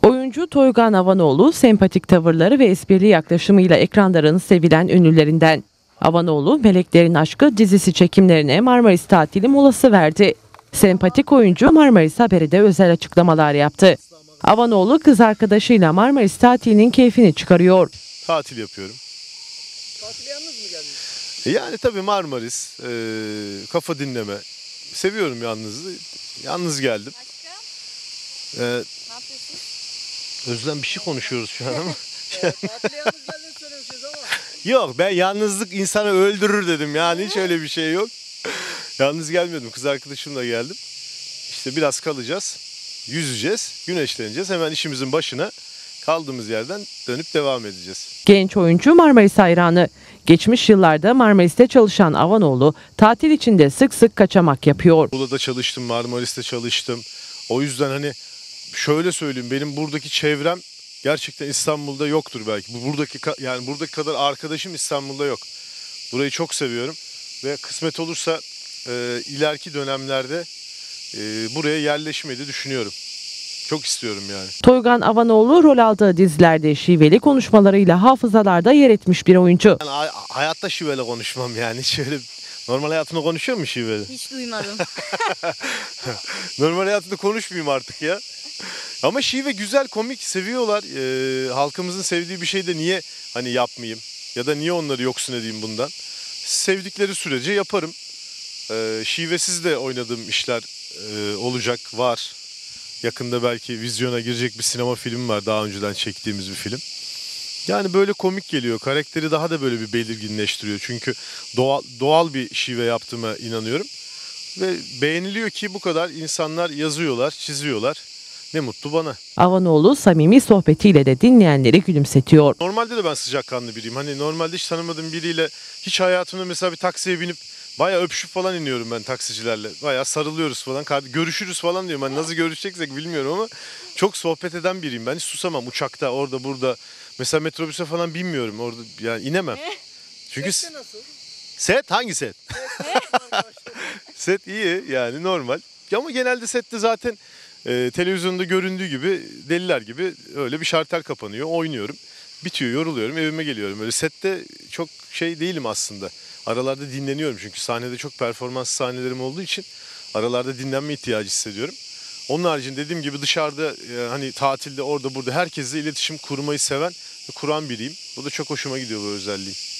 Oyuncu Toygan Avanoğlu sempatik tavırları ve esprili yaklaşımıyla ekranların sevilen ünlülerinden. Avanoğlu, Meleklerin Aşkı dizisi çekimlerine Marmaris tatili molası verdi. Sempatik oyuncu Marmaris Haber'e de özel açıklamalar yaptı. Avanoğlu kız arkadaşıyla Marmaris tatilinin keyfini çıkarıyor. Tatil yapıyorum. Tatile yalnız mı geldiniz? Yani tabii Marmaris, kafa dinleme. Seviyorum yalnızlığı. Yalnız geldim. Başka? Ne yapıyorsunuz? Özlem bir şey konuşuyoruz şu an ama. Tatile yalnız geldiğini söylemişiz ama. Yok, ben yalnızlık insanı öldürür dedim, yani hiç öyle bir şey yok. Yalnız gelmedim, kız arkadaşımla geldim. İşte biraz kalacağız, yüzeceğiz, güneşleneceğiz. Hemen işimizin başına kaldığımız yerden dönüp devam edeceğiz. Genç oyuncu Marmaris hayranı. Geçmiş yıllarda Marmaris'te çalışan Avanoğlu tatil içinde sık sık kaçamak yapıyor. Muğla'da çalıştım, Marmaris'te çalıştım. O yüzden hani şöyle söyleyeyim, benim buradaki çevrem gerçekten İstanbul'da yoktur belki. Buradaki kadar arkadaşım İstanbul'da yok. Burayı çok seviyorum ve kısmet olursa ileriki dönemlerde buraya yerleşmeyi de düşünüyorum. Çok istiyorum yani. Toygan Avanoğlu rol aldığı dizilerde şiveli konuşmalarıyla hafızalarda yer etmiş bir oyuncu. Yani hayatta şiveli konuşmam yani. Şöyle normal hayatımda konuşuyor mu şiveli? Hiç duymadım. Normal hayatımda konuşmayayım artık ya. Ama şive güzel, komik, seviyorlar. Halkımızın sevdiği bir şey de niye hani yapmayayım? Ya da niye onları yoksun edeyim bundan? Sevdikleri sürece yaparım. Şivesiz de oynadığım işler olacak, var. Yakında belki vizyona girecek bir sinema filmi var. Daha önceden çektiğimiz bir film. Yani böyle komik geliyor. Karakteri daha da böyle bir belirginleştiriyor. Çünkü doğal bir şive yaptığıma inanıyorum. Ve beğeniliyor ki bu kadar insanlar yazıyorlar, çiziyorlar. Ne mutlu bana. Avanoğlu samimi sohbetiyle de dinleyenleri gülümsetiyor. Normalde de ben sıcakkanlı biriyim. Hani normalde hiç tanımadığım biriyle hiç hayatımda mesela bir taksiye binip bayağı öpüşüp falan iniyorum ben taksicilerle. Bayağı sarılıyoruz falan. Görüşürüz falan diyorum. Hani nasıl görüşeceksek bilmiyorum ama çok sohbet eden biriyim. Ben hiç susamam uçakta, orada, burada. Mesela metrobüse falan binmiyorum. Orada yani inemem. Çünkü Sette nasıl? set hangi set? Set iyi yani normal. Ama genelde sette zaten televizyonda göründüğü gibi deliler gibi öyle bir şartel kapanıyor. Oynuyorum. Bitiyor, yoruluyorum, evime geliyorum. Öyle sette çok şey değilim aslında. Aralarda dinleniyorum çünkü sahnede çok performans sahnelerim olduğu için aralarda dinlenme ihtiyacı hissediyorum. Onun haricinde dediğim gibi dışarıda hani tatilde orada burada herkesle iletişim kurmayı seven ve kuran biriyim. Bu da çok hoşuma gidiyor bu özelliğim.